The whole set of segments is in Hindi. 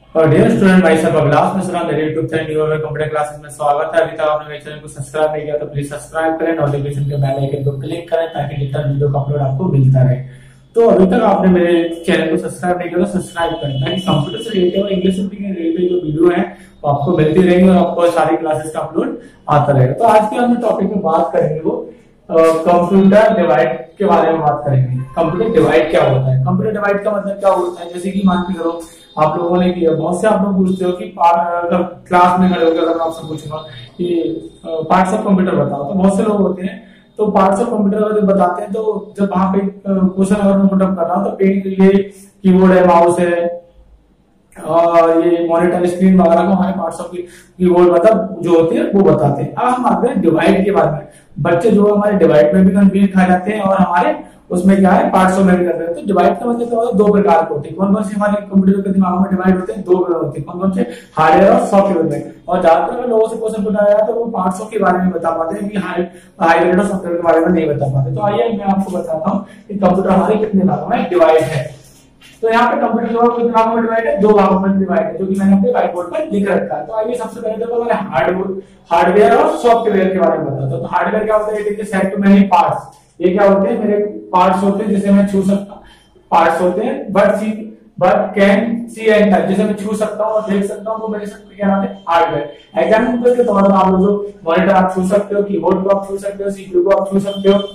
और डियर स्टूडेंट, भाई साहब अभिलाष मिश्रा, मेरे YouTube channel new computer classes में स्वागत है। अभी तक आपने मेरे चैनल को सब्सक्राइब नहीं किया तो प्लीज सब्सक्राइब करें, नोटिफिकेशन के बेल आइकन को क्लिक करें ताकि लेटेस्ट वीडियो का अपलोड आपको मिलता रहे। तो अभी तक आपने मेरे चैनल को सब्सक्राइब नहीं किया तो सब्सक्राइब करें ताकि कंप्यूटर से रिलेटेड और इंग्लिश स्पीकिंग रिलेटेड जो वीडियो है वो आपको मिलती रहेंगी और आपको सारी क्लासेस का अपलोड आता रहेगा। तो आज के हम टॉपिक में बात करेंगे वो कंप्यूटर डिवाइड के बारे में बात करेंगे। कंप्यूटर डिवाइड क्या होता है, कंप्यूटर डिवाइड का मतलब क्या होता है। जैसे कि मान के चलो आप लोगों ने किया, बहुत से आप लोग पूछते हो कि क्लास में खड़े होकर अगर मैं आपसे पूछूंगा कि पार्ट्स ऑफ कंप्यूटर बताओ, तो बहुत से लोग होते हैं तो पार्ट्स ऑफ कंप्यूटर अगर बताते हैं तो जब वहां पे क्वेश्चन अगर मैं पुटअप कर रहा हूँ तो ये कीबोर्ड है, माउस है और ये मॉनिटर स्क्रीन वगैरह को हमारे पार्ट्स ऑफ कीबोर्ड मतलब जो होते हैं वो बताते हैं। अब हम आते हैं डिवाइड के बारे में। बच्चे जो हमारे डिवाइड में भी कंफ्यूज खा जाते हैं और हमारे उसमें क्या है पार्ट्स में कर रहे हैं। तो डिवाइड का मतलब क्या होता है, दो प्रकार के होते हैं। कौन कौन से हमारे कंप्यूटर के दिमाग में डिवाइड होते हैं, दो प्रकार होते हैं। कौन कौन से, हार्डवेयर और सॉफ्टवेयर में। और ज्यादातर लोगों से क्वेश्चन पूछा गया तो वो पार्ट्स के बारे में बता पाते हैं कि हार्डवेयर और सॉफ्टवेयर के बारे में नहीं बता पाते। तो आइए मैं आपको बताता हूँ कि कंप्यूटर हमारे कितने भागों में डिवाइड है। तो यहाँ पे कंप्यूटर जो कितने भागों में डिवाइड है, दो भागों में डिवाइड है, जो कि मैंने अपने व्हाइट बोर्ड पर लिख रखा है। तो आइए सबसे पहले देखो मैं हार्डवेयर और सॉफ्टवेयर के बारे में बताता हूँ। तो हार्डवेयर क्या होता है, it is set to many parts. ये क्या होते हैं, मेरे पार्ट्स होते हैं जिसे मैं छू सकता, पार्ट्स होते हैं but can see and touch, जिसे मैं छू सकता हूँ और देख सकता हूँ, वो मेरे से क्या नाम है, हार्डवेयर। एग्जांपल के तौर पर आप लोग जो मॉनिटर आप छू सकते हो, कीबोर्ड को आप छू सकते हो, सीपीयू को आप छू सकते हो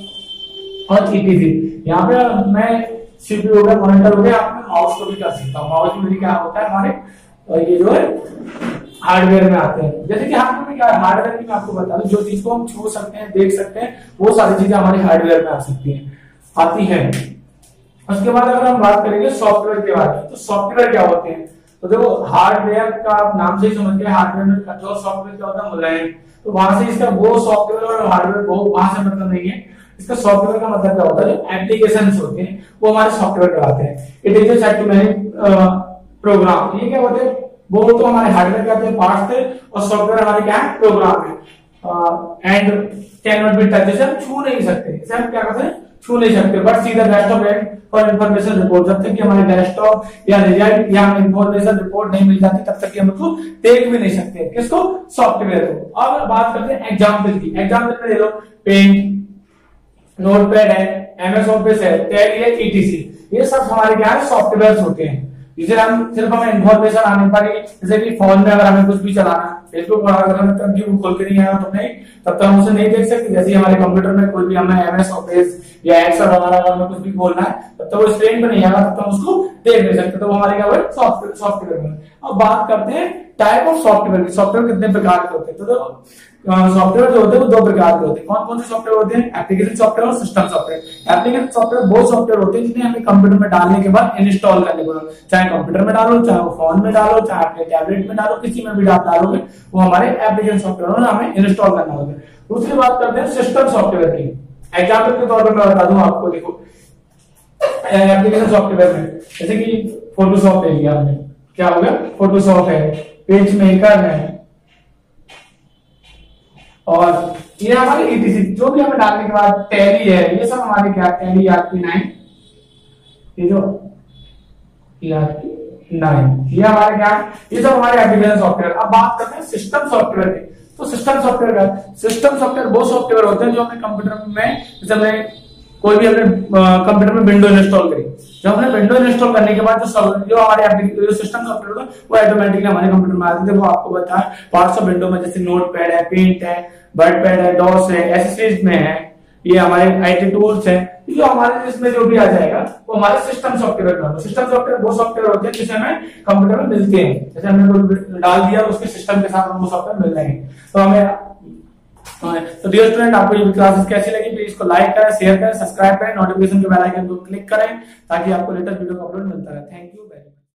और ईटीसी। यहाँ पे मैं सीपीयू हो गया, मॉनिटर हो गया, आप माउस को भी कर सकता हूँ। माउस में क्या होता है हमारे, ये जो है हार्डवेयर में आते हैं। जैसे कि हार्डवेयर में क्या है, हार्डवेयर में मैं आपको बता दूं जो चीज को हम छू सकते हैं, देख सकते हैं, वो सारी चीजें हमारे हार्डवेयर में आ सकती हैं, आती है। उसके बाद अगर हम बात करेंगे सॉफ्टवेयर के बारे में, तो सॉफ्टवेयर क्या होते हैं। तो देखो हार्डवेयर का आप नाम से ही समझ गए, हार्डवेयर में जो सॉफ्टवेयर क्या होता है मुलायम। तो वहां से इसका वो सॉफ्टवेयर और हार्डवेयर वो वहां से मतलब नहीं है। इसका सॉफ्टवेयर का मतलब क्या होता है, जो एप्लीकेशंस होते हैं वो हमारे सॉफ्टवेयर कहलाते हैं। It is set to many program. ये क्या होते हैं, वो तो हमारे हार्डवेयर कहते हैं पार्ट्स थे और सॉफ्टवेयर हमारे क्या है, प्रोग्राम है। And can not be touch, जैसे हम छू नहीं सकते, इसे हम क्या कहते हैं, छू नहीं सकते। But see the desktop and for information report, जब तक कि हमारे डेस्कटॉप या रिजल्ट या इंफॉर्मेशन रिपोर्ट नहीं मिल जाती तब तक कि हम उसको देख भी नहीं सकते। किसको, सॉफ्टवेयर को। अब बात करते हैं एग्जाम्पल की। एग्जाम्पल में ले लो पेंट, नोटपैड है, एमएस ऑफिस है, टैली है, ईटीसी। ये सब हमारे क्या है, सॉफ्टवेयर होते हैं जिसे हम सिर्फ हमें इन्फॉर्मेशन आने पर, जैसे कि फोन में अगर हमें कुछ भी चलाना है, फेसबुक अगर हमें तब खोल के नहीं आया तो नहीं, तब तक हम उसे नहीं देख सकते। जैसे हमारे कंप्यूटर में कोई भी हमें एमएस ऑफिस या एक्सेल वगैरह अगर हमें कुछ भी खोलना है तब तक वो स्क्रीन पे नहीं आएगा, तब तक हम उसको देख नहीं सकते। तो वो हमारे क्या हुआ, सॉफ्टवेयर में। अब बात करते हैं टाइप ऑफ सॉफ्टवेयर की। सॉफ्टवेयर कितने प्रकार के होते हैं, तो सॉफ्टवेयर जो होते हैं वो दो प्रकार के होते हैं। कौन कौन से सॉफ्टवेयर होते हैं, एप्लीकेशन सॉफ्टवेयर और सिस्टम सॉफ्टवेयर। एप्लीकेशन सॉफ्टवेयर वो सॉफ्टवेयर होते हैं जिन्हें हमें कंप्यूटर में डालने के बाद इंस्टॉल करने को, चाहे कंप्यूटर में डालो, चाहे फोन में डालो, चाहे अपने टैबलेट में डालो, किसी में भी डालोगे वो हमारे एप्लीकेशन सॉफ्टवेयर हमें इंस्टॉल करना होगा। दूसरी बात करते हैं सिस्टम सॉफ्टवेयर की। एग्जाम्पल के तौर पर मैं बता दूं आपको, देखो एप्लीकेशन सॉफ्टवेयर में जैसे कि फोटोशॉप ले लिया हमने, क्या हो गया, फोटोशॉप है, पेज मेकर है और ये हमारे ईटीसी जो भी हमें डालने के बाद, टैली है, ये सब हमारे क्या, टैली ERP9, ये जो ERP9 ये हमारे क्या, ये सब हमारे एप्लीकेशन सॉफ्टवेयर। अब बात करते हैं सिस्टम सॉफ्टवेयर की। तो सिस्टम सॉफ्टवेयर वो सॉफ्टवेयर होते हैं जो हमें कंप्यूटर में, जैसे हमने कोई भी अपने कंप्यूटर में विंडो इंस्टॉल करी, जब हमने विंडो इंस्टॉल करने के बाद जो हमारे जो सिस्टम सॉफ्टवेयर होता है वो ऑटोमेटिकली हमारे कंप्यूटर में आते थे। वो आपको बताया पार्ट्स ऑफ विंडो में, जैसे नोटपैड है, पेंट है, वर्डपैड है, डॉस है, एसेसरीज में है, ये हमारे आईटी टूल्स हैं, जो हमारे इसमें जो भी आ जाएगा वो हमारे सिस्टम सॉफ्टवेयर में। सिस्टम सॉफ्टवेयर वो सॉफ्टवेयर होते हैं जिसे हमें कंप्यूटर में मिलते हैं, जैसे हमने कोई डाल दिया उसके सिस्टम के साथ वो सॉफ्टवेयर मिल जाएंगे। तो हमें तो डियर स्टूडेंट, आपको ये क्लासेस कैसी लगी, प्लीज इसको लाइक करें, शेयर करें, सब्सक्राइब करें, नोटिफिकेशन के बेल आइकन को क्लिक करें ताकि आपको लेटेस्ट वीडियो का अपलोड मिलता रहे। Thank you.